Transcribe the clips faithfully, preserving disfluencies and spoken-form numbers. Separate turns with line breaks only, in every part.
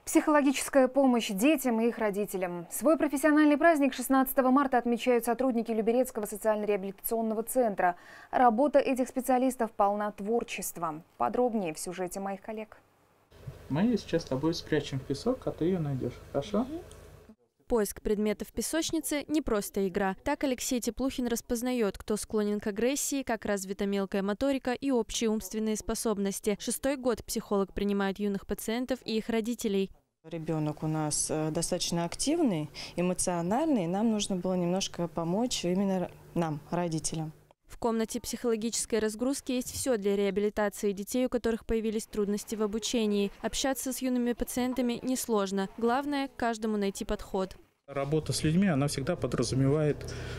Психологическая помощь детям и их родителям. Свой профессиональный праздник шестнадцатого марта отмечают сотрудники Люберецкого социально-реабилитационного центра. Работа этих специалистов полна творчеством. Подробнее в сюжете моих коллег.
Мы ее сейчас с тобой спрячем в песок, а ты ее найдешь. Хорошо?
Поиск предметов в песочнице – не просто игра. Так Алексей Теплухин распознает, кто склонен к агрессии, как развита мелкая моторика и общие умственные способности. Шестой год психолог принимает юных пациентов и их родителей.
Ребенок у нас достаточно активный, эмоциональный. Нам нужно было немножко помочь именно нам, родителям.
В комнате психологической разгрузки есть все для реабилитации детей, у которых появились трудности в обучении. Общаться с юными пациентами несложно. Главное – каждому найти подход.
Работа с людьми, она всегда подразумевает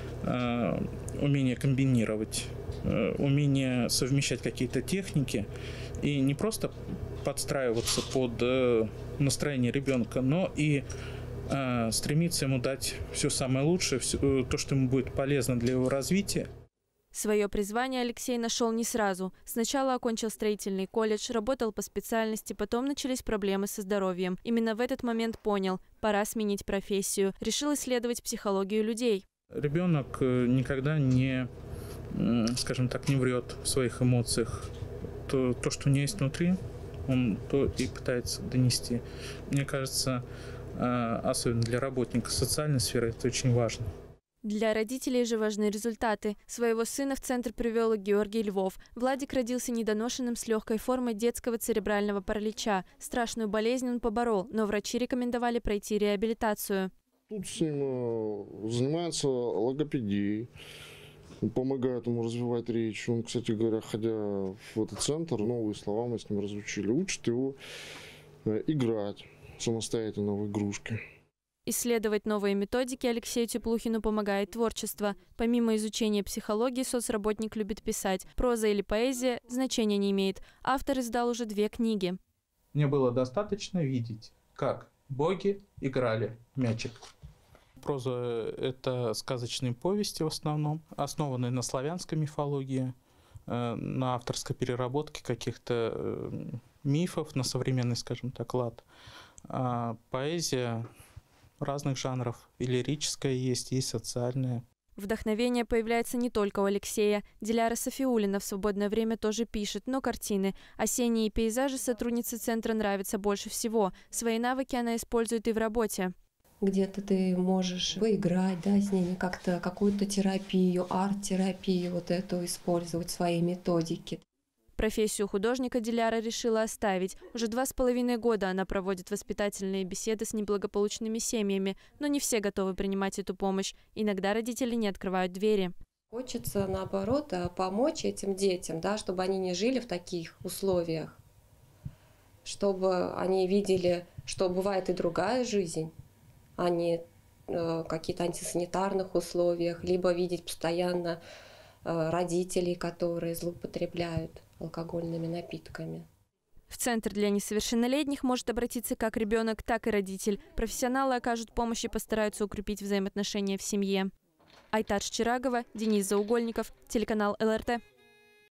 э, умение комбинировать, э, умение совмещать какие-то техники и не просто подстраиваться под э, настроение ребенка, но и э, стремиться ему дать все самое лучшее, все, то, что ему будет полезно для его развития.
Свое призвание Алексей нашел не сразу. Сначала окончил строительный колледж, работал по специальности, потом начались проблемы со здоровьем. Именно в этот момент понял – пора сменить профессию. Решил исследовать психологию людей.
Ребенок никогда не, скажем так, не врет в своих эмоциях. То, то, что у него есть внутри, он то и пытается донести. Мне кажется, особенно для работника социальной сферы это очень важно.
Для родителей же важны результаты. Своего сына в центр привел и Георгий Львов. Владик родился недоношенным с легкой формой детского церебрального паралича. Страшную болезнь он поборол, но врачи рекомендовали пройти реабилитацию.
Тут с ним занимается логопедией, помогает ему развивать речь. Он, кстати говоря, ходя в этот центр, новые слова мы с ним разучили. Учит его играть самостоятельно в игрушки.
Исследовать новые методики Алексею Теплухину помогает творчество. Помимо изучения психологии, соцработник любит писать. Проза или поэзия значения не имеет. Автор издал уже две книги.
Мне было достаточно видеть, как боги играли мячик. Проза – это сказочные повести в основном, основанные на славянской мифологии, на авторской переработке каких-то мифов, на современный, скажем так, лад. А поэзия разных жанров. И лирическая есть, есть социальная.
Вдохновение появляется не только у Алексея. Диляра Софиулина в свободное время тоже пишет, но картины. Осенние пейзажи сотруднице центра нравятся больше всего. Свои навыки она использует и в работе.
Где-то ты можешь поиграть, да, с ними, как-то какую-то терапию, арт-терапию вот эту использовать, свои методики.
Профессию художника Диляра решила оставить. Уже два с половиной года она проводит воспитательные беседы с неблагополучными семьями, но не все готовы принимать эту помощь. Иногда родители не открывают двери.
Хочется, наоборот, помочь этим детям, да, чтобы они не жили в таких условиях, чтобы они видели, что бывает и другая жизнь, а не э, какие-то антисанитарных условиях, либо видеть постоянно э, родителей, которые злоупотребляют алкогольными напитками.
В центр для несовершеннолетних может обратиться как ребенок, так и родитель. Профессионалы окажут помощь и постараются укрепить взаимоотношения в семье. Айтар Чирагова, Денис Заугольников, телеканал эл эр тэ.